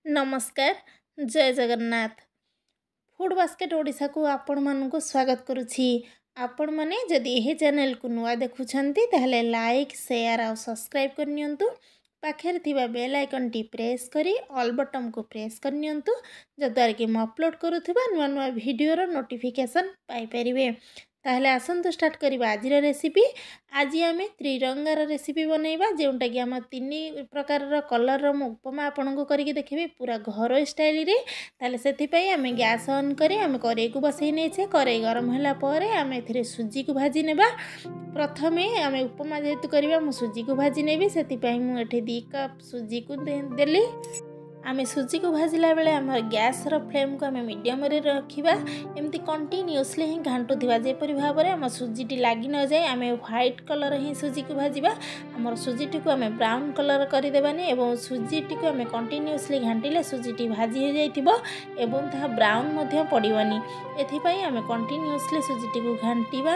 नमस्कार जय Jagannath food basket Odisha को आपण मानक स्वागत करुछि। आपण माने जदि एही चैनल को नुआ देखुछंती ताहले लाइक शेयर और सब्सक्राइब करनियंतु। पाखे थिबा बेल आइकन टी प्रेस करी ऑल बटन को प्रेस करनियंतु जद्वारा कि मैं अपलोड करुथिबा नुआ नुआ वीडियोर नोटिफिकेशन पाई परिबे। ताहले आसंतु स्टार्ट करिबा आजिर रेसिपी। आज आम त्रिरंगार रेसिपी बनैबा जोटा कि आम तीन प्रकार कलर उपमा आपन को करके देखबे पूरा घर स्टाइल रे। ताहले सेथिपई आम गैस ऑन करी आम कड़ाई को बसई नेछे। कड़ाई गरम होला परे आम एथिरे सुजी को भाजी नेबा। प्रथमे आम उपमा जेहेतु करबा मु सुजी को भाजी नेबी सेथिपई मु एठी 2 कप सुजी को देली। आम सुजी को भाजिला बेले आम गैस फ्लेम को आम मीडियम रे रखिबा। एमती कंटिन्यूअसली ही घांटुथिबा जेपरि भाव में आम सुजीटी लागी न जाए। आम व्हाइट कलर ही सुजी को भाजिबा। आम सुजीटी को आम ब्राउन कलर करदेबानी एवं सुजीटी को आम कंटिन्यूअसली घांटिले सुजीटी भाजी हो जाइथिबो एवं ताहा ब्राउन मध्य पड़िबनी। एथिपई आम कंटिन्यूअसली सुजीटी को घांटिबा।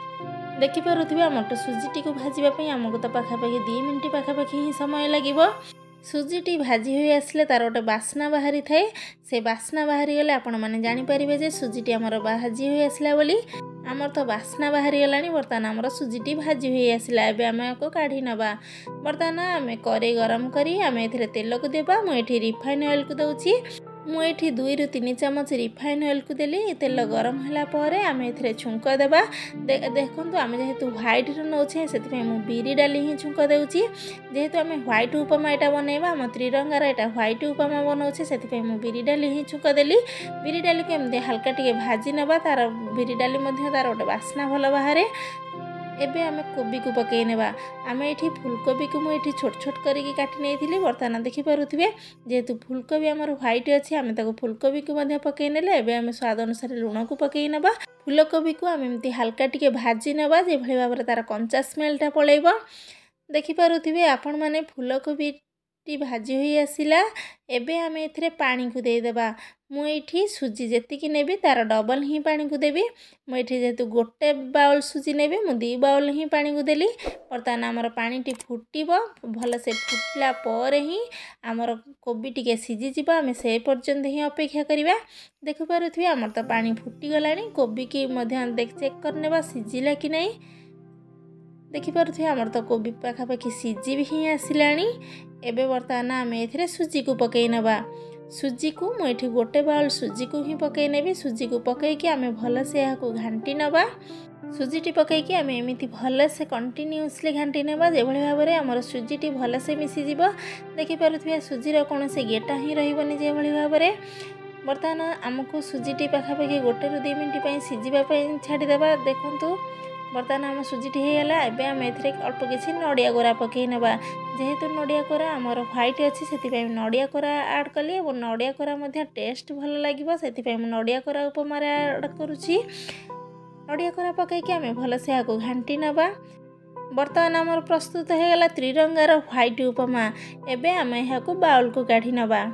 देखिपे आम सुजीटी को भाजवाई आमको तो पाखापाखि 2 मिनिट पाखापाखि ही समय लगे। सुजीटी भाजी हो आसले तार गोटे बास्ना बाहरी थाए। से बास्ना बाहरी गले आपण माने जानि परिबे जे सुजीटी आमर भाजी हो आसला बोली। आमर तो बास्ना बाहरी गलानी। बर्तमान आमर सुजीटी भाजी हो आसला। एबे आमे को काढी नबा। बर्तमान आमे कड़ाई गरम करी आमे एथिरे तेल को देबा। मु एठी रिफाइन ऑयल को दउची। मु एठी 2 ରୁ 3 चामच रिफाइन ऑयल को देली। तेल गरम होला परे आमे एथिरे छुंक देबा। देखंतु आमे जेहेतु व्हाइट रो नउछे सेति मु बिरी डाली ही छुंक देउची। जेहेतु आमे व्हाइट उपमा एटा बनेबा हम त्रिरंगार एटा व्हाइट उपमा बनउछे सेति मु बिरी डाली ही छुंक देली। बिरी डाली को एमदे हल्का टिके भाजी नबा। तार बिरी डाली मध्ये तार गोटे बास्ना भल बाहरे। एबे आमे कोबी को पकई नेबा। आमे एठी फूलकोबी को मु एठी छोट छोट करके काटी नेथिली। बर्तमान देखि पारुथिबे जेहेतु फूलकोबी हमर व्हाइट अछि आमे ताको फूलकोबी को मध्ये पकई नेले। एबे आमे स्वाद अनुसार लूण को पकई नेबा। फूलकोबी को आमे एमती हल्का टिके भाजी नेबा जे भली भाबरे तार कंचा स्मेलटा पळेइबो। देखि पारुथिबे आपण माने फूलकोबी टी भाजी होई आसिला। एबे आमे एथिरे पानी को दे देबा। मु एठी सुजी जेतिकी नेबी तार डबल ही पानी को देबी। मु एठी जेतु गोटे बाउल सुजी नेबी मु 2 बाउल ही पानी को देली। बर्तमान आमर पानी टी फुटिबो। भल से फुटला परे ही आमर कोबी टिके सिजी जिबो। आमे से पर्यंत ही अपेक्षा करिबा। देखि पारुथिबे आमर तो पानी फुटी गलानी। कोबी की मध्य देख चेक करनेबा सिजिला कि नहीं। देखि पारुथिबे आमर तो कोबी पाखापाखि सिजी भी ही आसिलानी। एबे बर्तमान आम एथिरे सुजी को पकई नबा। सुजी को मु एठी गोटे बाउल सुजी को ही पकई नेबी। सुजी को पकई कि आमे भल से या को घांटी नबा। सुजीटी पकई कि आमे एमिति भल से कंटिन्यूअसली घांटी नेबा जे भली भाबरे हमर सुजीटी भल से मिसी जिवो। देखि पारुथिबे सुजीर कोनोसी गेटा ही रहिबनी जे भली भाबरे। बर्तमान आमको सुजीटी पाखापाखि 1 ରୁ 2 मिनिट पई सिजिबा पई छाडी देबा। देखंतु बर्तमान आम सुजीटी हो गला। एबे आम एथिरे अल्प किछि नडिया कोरा पकई नेबा। जेहेतु नडिया कोरा आमर व्हाइट अछि सेति नडिया कोरा ऐड कली और नडिया कोरा मध्ये टेस्ट भल लागिबो। सेति मु नडिया कोरा उपमा रे ऐड करूछि। नडिया कोरा पकई कि आम भल से आको घांटी नबा। बर्तमान आमर प्रस्तुत हो गला त्रिरंगार व्हाइट उपमा। एबे आम एहाको बाउल को काढी नबा।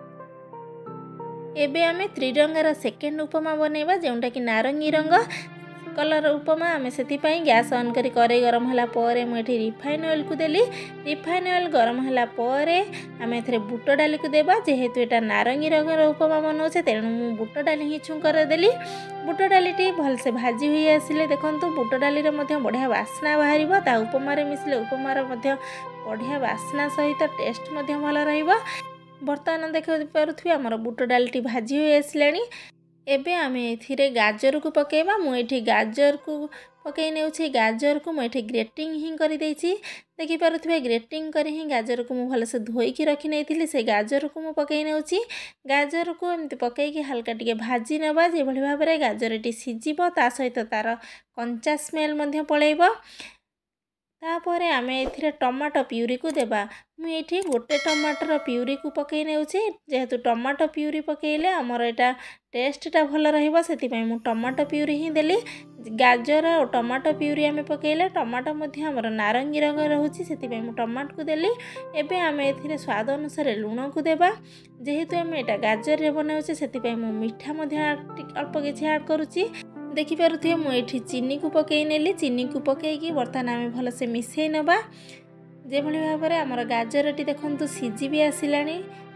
एबे आमे त्रिरंगार सेकेंड उपमा बनेबा जोंटा कि नारंगी रंग कलर उपमा। आमे सेति पई गैस ऑन करी कड़ाई गरम होला परे मु एठी रिफाइन ऑयल को देली। रिफाइन ऑयल गरम होला परे आमे एथरे बुट डाली को देबा। जेहेतु एटा नारंगी रंगर उपमा बनउछे तेणु मु बुट डाली ही छुंकर देली। बुट डालीटी भल से भाजी होई आसिले देखंतु बुट डाली रे मध्ये बढ़िया बास्ना बाहरिबो। ता उपमा रे मिसले उपमा रे मध्ये बढ़िया बास्ना सहित टेस्ट मध्ये भल रहिबो। बर्तमान देखि पारुथिबे हमर बुट डालीटी भाजी होई आसिलानी। एबे आमे एथिरे गाजर को पकेबा। मु एठी गाजर को पकई नेउछि। गाजर को मु एठी ग्रेटिंग ही करि देछि। देखि पारुथिबे ग्रेटिंग करी ही गाजर को मु भल से धोई की रखि नेथिली। से गाजर को मु पकई नेउछि। गाजर को एमति पकई की हल्का टिके भाजी नबा जे भली भाबरे गाजरटी सिजिबो। ता सहित तार कंचा स्मेल मध्ये पळेइबो। तापरे आमे एथिरे टमाटो प्यूरी को देबा। मु एठी गोटे टमाटर प्यूरी को पकई नेउछि। जेहेतु टमाटो प्यूरी पकईले हमर एटा टेस्टटा भल रहिबो सेति पई मु टमाटो प्यूरी ही देली। गाजर और टमाटो प्यूरी आमे पकईले टमाटो मध्ये हमर नारंगी रंग रहउछि सेति पई मु टमाटो को देली। एबे आमे एथिरे स्वाद अनुसार लूण को देबा। जेहेतु आमे एटा गाजर रे बनाउछि सेति पई मु मीठा मध्ये अल्प किछि ऐड करूछि। देखि पारुथिबे मु एठी चीनी को पकई नेली। चीनी को पकई कि बर्तमान आमे भल से मिसई नबा। जे भली भाबरे हमर गाजरटी देखंतु सिजी भी आसिलानी।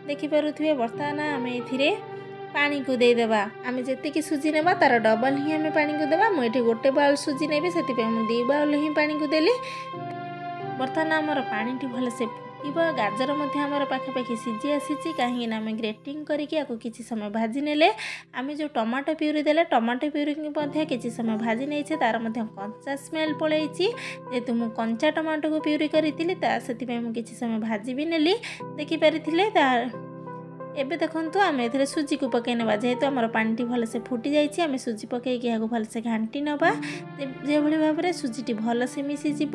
देखिपे बर्तमान आम ए पानी को देदेबा आम जी सुजी नेबा तार डबल ही आम पानी को देबा। मुझे गोटे बाउल सुजी नेबी से 2 बाउल ही पानी को देली। बर्तमान आमर पानी भलसे फुटब। गाजर आमर पाखापाखि सीझी आसी कहीं आम ग्रेटिंग करके किसी समय भाजी नेले। आम जो टमाटो प्यूरी देले टमाटो प्यूरी किसी समय भाजी नहीं तार कंचा स्मेल पलैई। जेहेतु मु कंचा टमाटो को प्यूरी करी से किसी समय भाजी भी नेली देखिपारे। एबे देखंतु आम ए सुजी को पकई नवा। जेहेतु आमर पानी भलसे फुटी जाइए आम सुजी पकईकि यहाँ भलसे घांटी नवा जो भाव में सुजीटी भलसे मिसीज।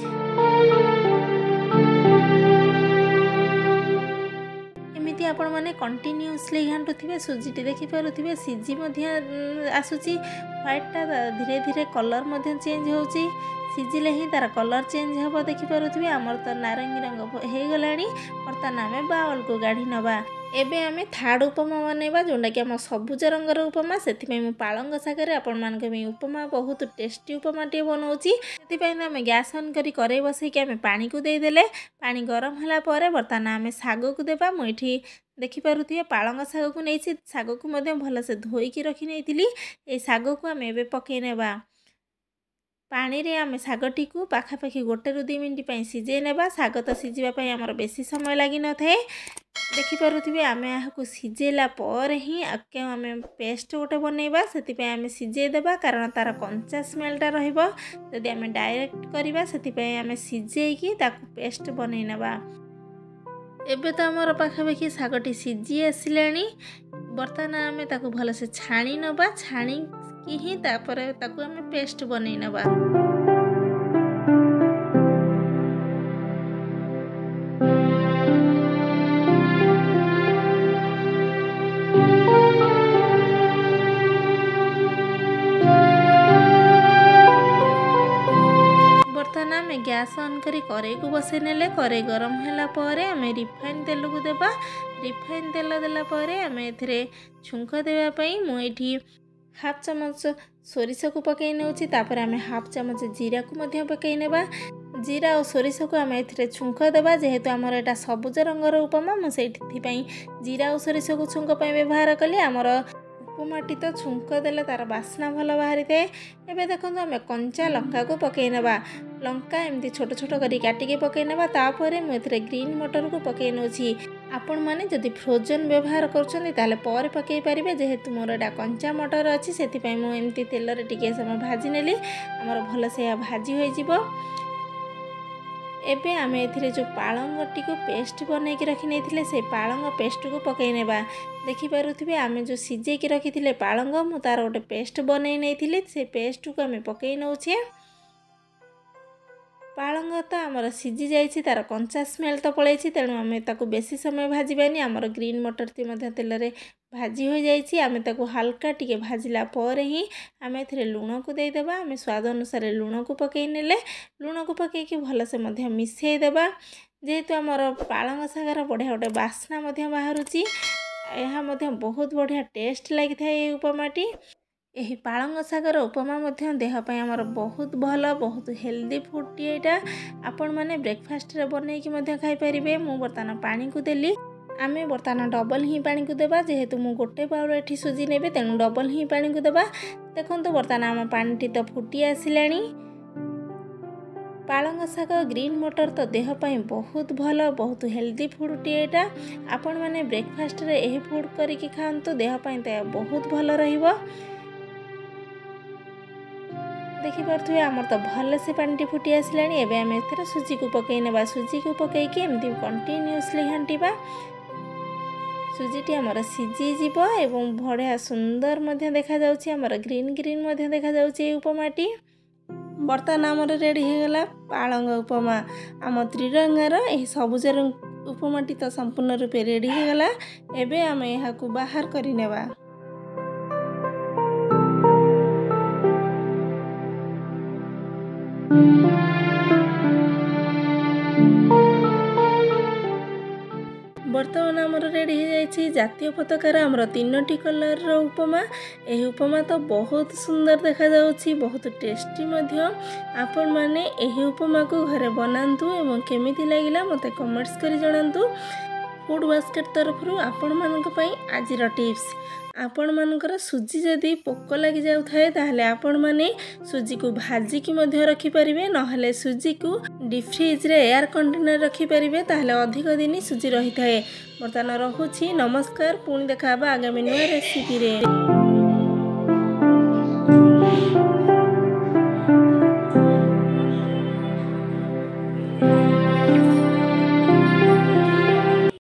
एमती आपण मैंने कंटिन्यूअसली घाटुवे सुजीटी देखिपे सीझी आसूची व्हाइटा धीरे धीरे कलर चेंज हो सीझिले ही तार कलर चेंज हम देखिपे। आमर तो नारंगी रंग हो गला। बर्तमान आम बाउल को गाढ़ी नवा। एबे आमे थार्ड उपमा बनैबा जोंडा कि आम सबुज रंगर उपमा। से पालंग सागर आपण मान उपमा बहुत टेस्टी उपमा टे बनाऊँगी। से आम गैस ऑन करी कड़ाई बसैकि आम पानी को देदेले। पानी गरम होला परे बर्तमान आम साग को देबा। मुझे देखिपे पालंग साग को नहीं साग को भलसे धोईकी रखी नहीं। ये साग को आम एबे पकई नेबा। पानी रे आम सागटी को पाखापाखि 1 ରୁ 2 मिनिट सीझे नेबा। साग तो सीझापी आमर बेसी समय लगी न थाए। देखिपे आम यहाँ सीझेला पर ही आगे आम पेस्ट गोटे बनैबा। से आम सीझे देबा कारण तार कंचा स्मेलटा रहिबो। जदि आम डायरेक्ट करबा से आम सीझेकी ताकू पेस्ट बनई नेबा। एबे तो आमर पाखापाखि सागटी सीझी आसिलानी। बर्तमान आम ताकू भलसे छाणी नबा। छाणी कि ही तापर ताकू आम पेस्ट बनई नबा। बर्तमान आम गैस ऑन करी कड़ाई को बसई नेले। कड़ाई गरम होला परे आम रिफाइन तेल को देबा। रिफाइन तेल देला परे आम एथिरे छुंक देबा पई मुठी हाफ चमच सोरिष को पकई नौची। तापर आम हाफ चमच जीरा को मध्य पकई नेबा। जीरा और सोरिष को आम एथिरे छुंक देबा। जेहेतु आमर एटा सबुज रंगर उपमा मुझे जीरा और सोरिष को छुंक पे व्यवहार कली। आमर उपमाटी तो छुंक देले तार बास्ना भल बाहरी थाए। एबे देखो आम कंचा लंका को पकई नेबा। लंका एमती छोट छोट करी काटिके पकई नेबा। तापर मुझे ग्रीन मटर को पकई नौची। आपण माने जदि फ्रोजन व्यवहार करछन्ती ताले पर पकई पारिबे। जेहेतु मोर एटा कंचा मटर अछि सेति मु एमती तेल रे टिके समय भाजी नेली। आमर भल से भाजी होई जिवो। एबे आम ए जो पालंगटी को पेस्ट बनैकी रखी नहीं से पालंग पेस्ट को पकई नेबा। देखिपे आम जो सीझेकी रखी पालंग मु तार गोटे पेस्ट बनई नहीं से पेस्ट को आम पकई नौछे। पालंग तो आमर सीझी जाइए तार कंचा स्मेल तो पलैई। तेणु आम ताकू बेसी समय भाजबानी। आमर ग्रीन मटर तेल रे भाजी हो जाइए। आम ताकू हल्का टिके भाजिला पर ही आम ए लुण को देदेबा। आम स्वाद अनुसार लुण को पकई नेले। लुण को पकईकि भलसे मिसई देबा। जेहेतु आमर पालंग सागर बढ़िया गोटे बास्ना बाहरुची। यह बहुत बढ़िया टेस्ट लगी था उपमाटी। यही पालंग सागर उपमा देहपाई आमर बहुत भल बहुत हेल्दी फूड टीएटा। आपण मैंने ब्रेकफास्ट रे बनईकी खाई पारिबे। मु बर्तमान पानी को देली। आम बर्तमान डबल ही पानी को देबा। जेहेतु मु गोटे बाउल एठी सुजी नेबे तेणु डबल ही पानी को देबा। देखंतु बर्तमान आम पानी तो फुटी आसिलानी। पालंग साग ग्रीन मटर तो देहपाई बहुत भल बहुत हेल्दी फूड टीएटा। आपण मैंने ब्रेकफास्ट रे एही फूड करिकी खांतु देहपाई तो बहुत भल रहिबो। देखिपे आमर तो भल से पानी फुटी आसिलानी। एबे आम एथरे सुजी को पकई नेबा। सुजी को पकईकि एमती कंटिन्यूअसली घांटिबा। सुजीटी आमर सीझी जीव एवं बढ़िया सुंदर देखा जाउछि। आमर ग्रीन ग्रीन देखा जाउछि उपमाटी। बर्तमान आमर रेडी हो गला पालंग उपमा। आम त्रिरंगार यही सबुज उपमाटी तो संपूर्ण रूपे रेडी हो गला। एबे आम यहाँ को बाहर करि नेबा। बर्तमान आमर रेडी हो जाइए जातीय पताकार आमर 3टी कलर रो उपमा। यही उपमा तो बहुत सुंदर देखा जाउछि बहुत टेस्टी मध्य। आपण माने यही उपमा को घरे बनांतु एवं केमिति लागिला मते कमेंट्स करी जणांतु। फूड बास्केट तरफ आपण मानक पई आजिर टिप्स आपण मानकर सुजी जदि पोक लगी जाउ थाए ताहले आपण माने सुजी को भाजी की मध्य रखि परिबे नहले सुजी को डीप फ्रिज रे एयर कंटेनर रखि परिबे ताहले अधिक दिन सुजी रही थाए। बर्तमान रहुछि नमस्कार पुणी देखा आगामी नुआ रेसिपी रे।